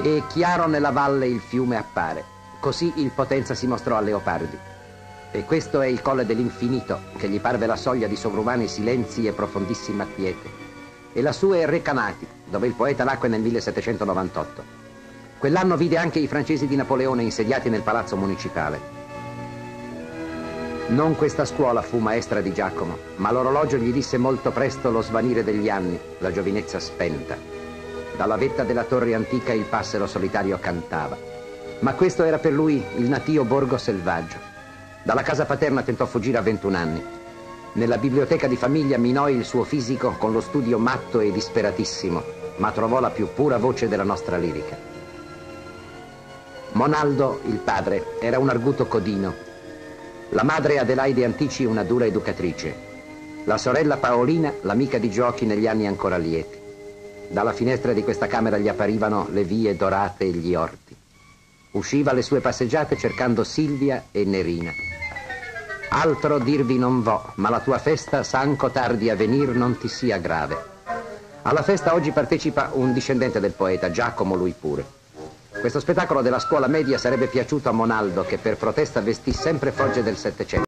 E chiaro nella valle il fiume appare. Così il Potenza si mostrò a Leopardi. E questo è il Colle dell'Infinito, che gli parve la soglia di sovrumani silenzi e profondissima quiete. E lassù è Recanati, dove il poeta nacque nel 1798. Quell'anno vide anche i francesi di Napoleone insediati nel palazzo municipale. Non questa scuola fu maestra di Giacomo, ma l'orologio gli disse molto presto lo svanire degli anni, la giovinezza spenta. Dalla vetta della torre antica il passero solitario cantava. Ma questo era per lui il natio borgo selvaggio. Dalla casa paterna tentò fuggire a 21 anni. Nella biblioteca di famiglia minò il suo fisico con lo studio matto e disperatissimo, ma trovò la più pura voce della nostra lirica. Monaldo, il padre, era un arguto codino. La madre Adelaide Antici una dura educatrice. La sorella Paolina l'amica di giochi negli anni ancora lieti. Dalla finestra di questa camera gli apparivano le vie dorate e gli orti. Usciva alle sue passeggiate cercando Silvia e Nerina. Altro dirvi non vo, ma la tua festa s'anco tardi a venir non ti sia grave. Alla festa oggi partecipa un discendente del poeta, Giacomo lui pure. Questo spettacolo della scuola media sarebbe piaciuto a Monaldo, che per protesta vestì sempre fogge del Settecento.